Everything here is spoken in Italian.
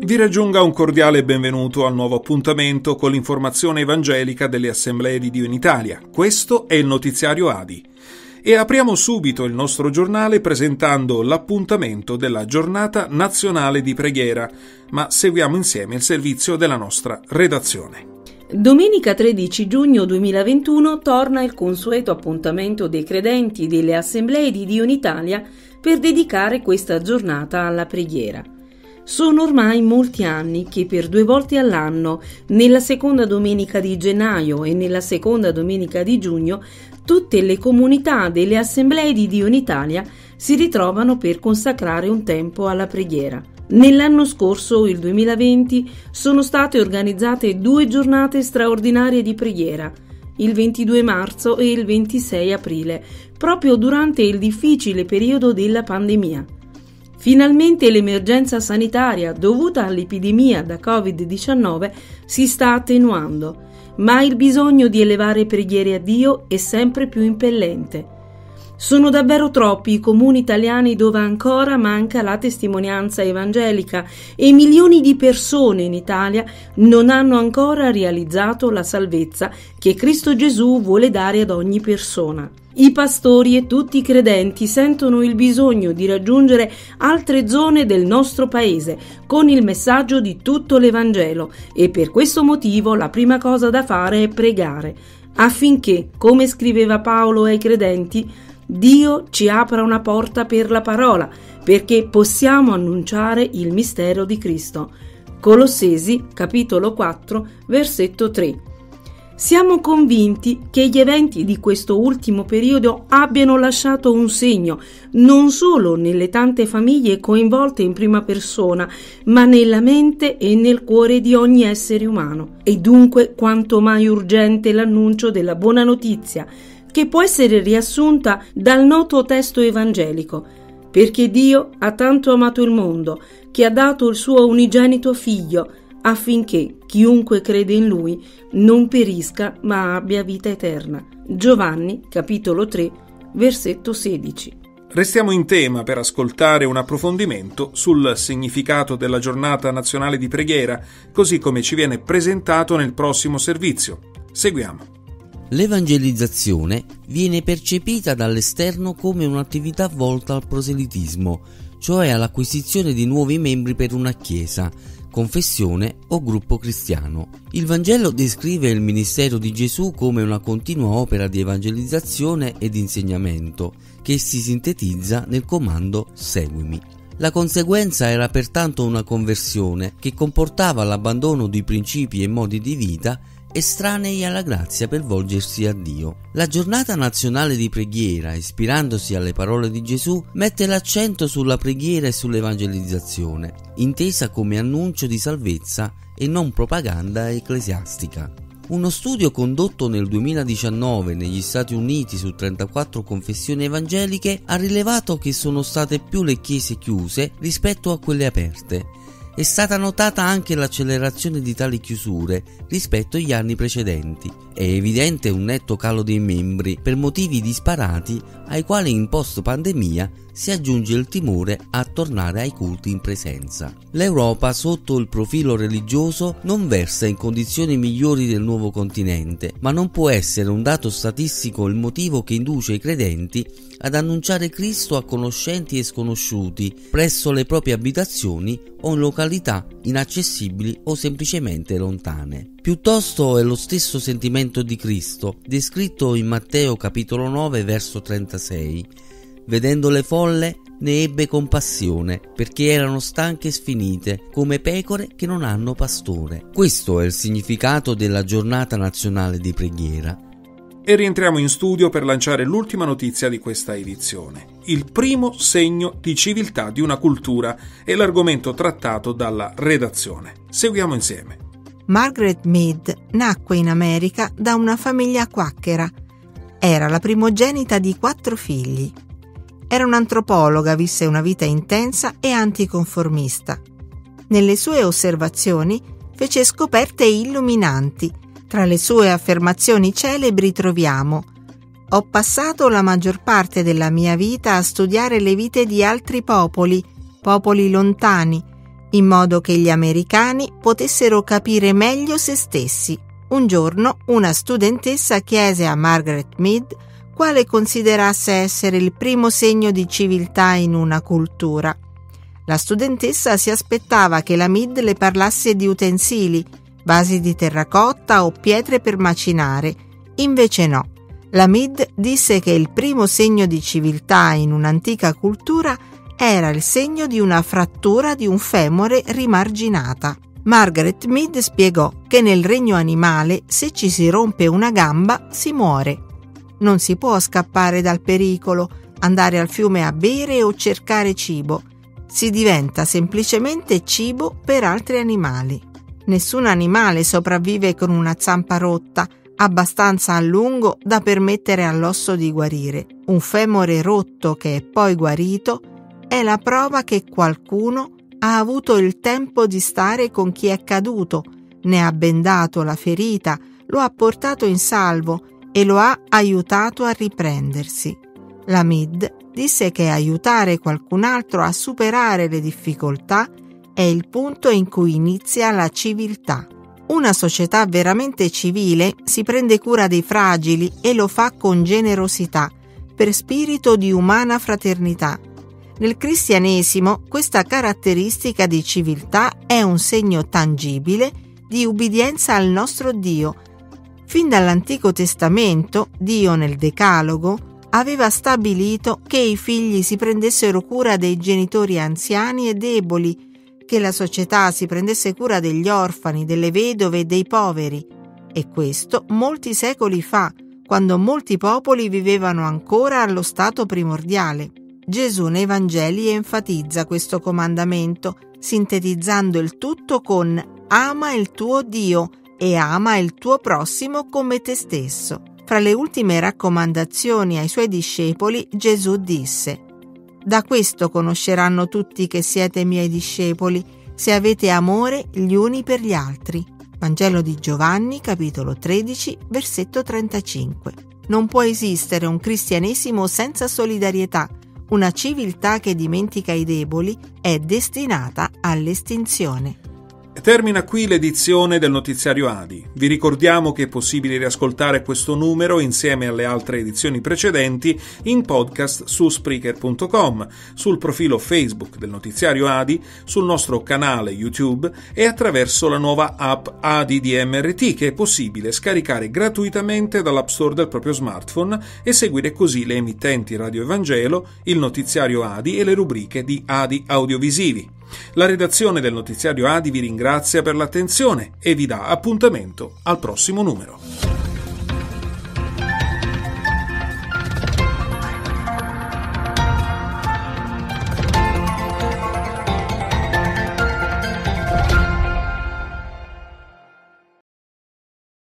Vi raggiunga un cordiale benvenuto al nuovo appuntamento con l'informazione evangelica delle Assemblee di Dio in Italia. Questo è il notiziario ADI. E apriamo subito il nostro giornale presentando l'appuntamento della Giornata Nazionale di Preghiera, ma seguiamo insieme il servizio della nostra redazione. Domenica 13 giugno 2021 torna il consueto appuntamento dei credenti delle Assemblee di Dio in Italia per dedicare questa giornata alla preghiera. Sono ormai molti anni che per 2 volte all'anno, nella seconda domenica di gennaio e nella seconda domenica di giugno, tutte le comunità delle Assemblee di Dio in Italia si ritrovano per consacrare un tempo alla preghiera. Nell'anno scorso, il 2020, sono state organizzate 2 giornate straordinarie di preghiera, il 22 marzo e il 26 aprile, proprio durante il difficile periodo della pandemia. Finalmente l'emergenza sanitaria dovuta all'epidemia da Covid-19 si sta attenuando, ma il bisogno di elevare preghiere a Dio è sempre più impellente. Sono davvero troppi i comuni italiani dove ancora manca la testimonianza evangelica e milioni di persone in Italia non hanno ancora realizzato la salvezza che Cristo Gesù vuole dare ad ogni persona. I pastori e tutti i credenti sentono il bisogno di raggiungere altre zone del nostro paese con il messaggio di tutto l'Evangelo e per questo motivo la prima cosa da fare è pregare, affinché, come scriveva Paolo ai credenti, Dio ci apra una porta per la parola, perché possiamo annunciare il mistero di Cristo. Colossesi, capitolo 4, versetto 3. Siamo convinti che gli eventi di questo ultimo periodo abbiano lasciato un segno, non solo nelle tante famiglie coinvolte in prima persona, ma nella mente e nel cuore di ogni essere umano. E dunque quanto mai urgente l'annuncio della buona notizia, che può essere riassunta dal noto testo evangelico, perché Dio ha tanto amato il mondo che ha dato il suo unigenito figlio affinché chiunque crede in lui non perisca ma abbia vita eterna. Giovanni, capitolo 3, versetto 16. Restiamo in tema per ascoltare un approfondimento sul significato della Giornata Nazionale di Preghiera, così come ci viene presentato nel prossimo servizio. Seguiamo. L'evangelizzazione viene percepita dall'esterno come un'attività volta al proselitismo, cioè all'acquisizione di nuovi membri per una chiesa, confessione o gruppo cristiano. Il Vangelo descrive il ministero di Gesù come una continua opera di evangelizzazione ed insegnamento, che si sintetizza nel comando "Seguimi". La conseguenza era pertanto una conversione che comportava l'abbandono di principi e modi di vita estranei alla grazia per volgersi a Dio. La giornata nazionale di preghiera, ispirandosi alle parole di Gesù, mette l'accento sulla preghiera e sull'evangelizzazione, intesa come annuncio di salvezza e non propaganda ecclesiastica. Uno studio condotto nel 2019 negli Stati Uniti su 34 confessioni evangeliche ha rilevato che sono state più le chiese chiuse rispetto a quelle aperte. È stata notata anche l'accelerazione di tali chiusure rispetto agli anni precedenti. È evidente un netto calo dei membri per motivi disparati ai quali in post-pandemia si aggiunge il timore a tornare ai culti in presenza. L'Europa, sotto il profilo religioso, non versa in condizioni migliori del nuovo continente, ma non può essere un dato statistico il motivo che induce i credenti ad annunciare Cristo a conoscenti e sconosciuti presso le proprie abitazioni o in località inaccessibili o semplicemente lontane. Piuttosto è lo stesso sentimento di Cristo, descritto in Matteo capitolo 9 verso 36. Vedendo le folle ne ebbe compassione, perché erano stanche e sfinite, come pecore che non hanno pastore. Questo è il significato della Giornata Nazionale di Preghiera. E rientriamo in studio per lanciare l'ultima notizia di questa edizione. Il primo segno di civiltà di una cultura è l'argomento trattato dalla redazione. Seguiamo insieme. Margaret Mead nacque in America da una famiglia quacchera. Era la primogenita di 4 figli. Era un'antropologa, visse una vita intensa e anticonformista. Nelle sue osservazioni fece scoperte illuminanti. Tra le sue affermazioni celebri troviamo: «Ho passato la maggior parte della mia vita a studiare le vite di altri popoli lontani, in modo che gli americani potessero capire meglio se stessi. Un giorno una studentessa chiese a Margaret Mead quale considerasse essere il primo segno di civiltà in una cultura. La studentessa si aspettava che la Mead le parlasse di utensili, vasi di terracotta o pietre per macinare. Invece no. La Mead disse che il primo segno di civiltà in un'antica cultura era il segno di una frattura di un femore rimarginata. Margaret Mead spiegò che nel regno animale, se ci si rompe una gamba, si muore. Non si può scappare dal pericolo, andare al fiume a bere o cercare cibo. Si diventa semplicemente cibo per altri animali. Nessun animale sopravvive con una zampa rotta, abbastanza a lungo da permettere all'osso di guarire. Un femore rotto che è poi guarito è la prova che qualcuno ha avuto il tempo di stare con chi è caduto, ne ha bendato la ferita, lo ha portato in salvo e lo ha aiutato a riprendersi. La Mead disse che aiutare qualcun altro a superare le difficoltà è il punto in cui inizia la civiltà. Una società veramente civile si prende cura dei fragili e lo fa con generosità, per spirito di umana fraternità. Nel cristianesimo questa caratteristica di civiltà è un segno tangibile di ubbidienza al nostro Dio. Fin dall'Antico Testamento, Dio nel Decalogo aveva stabilito che i figli si prendessero cura dei genitori anziani e deboli, che la società si prendesse cura degli orfani, delle vedove e dei poveri. E questo molti secoli fa, quando molti popoli vivevano ancora allo stato primordiale. Gesù nei Vangeli enfatizza questo comandamento, sintetizzando il tutto con «ama il tuo Dio» e «ama il tuo prossimo come te stesso». Fra le ultime raccomandazioni ai suoi discepoli, Gesù disse: «Da questo conosceranno tutti che siete miei discepoli, se avete amore gli uni per gli altri». Vangelo di Giovanni, capitolo 13, versetto 35. Non può esistere un cristianesimo senza solidarietà. Una civiltà che dimentica i deboli è destinata all'estinzione. Termina qui l'edizione del Notiziario ADI. Vi ricordiamo che è possibile riascoltare questo numero insieme alle altre edizioni precedenti in podcast su Spreaker.com, sul profilo Facebook del Notiziario ADI, sul nostro canale YouTube e attraverso la nuova app ADI di MRT, che è possibile scaricare gratuitamente dall'App Store del proprio smartphone e seguire così le emittenti Radio Evangelo, il Notiziario ADI e le rubriche di ADI Audiovisivi. La redazione del Notiziario ADI vi ringrazia per l'attenzione e vi dà appuntamento al prossimo numero.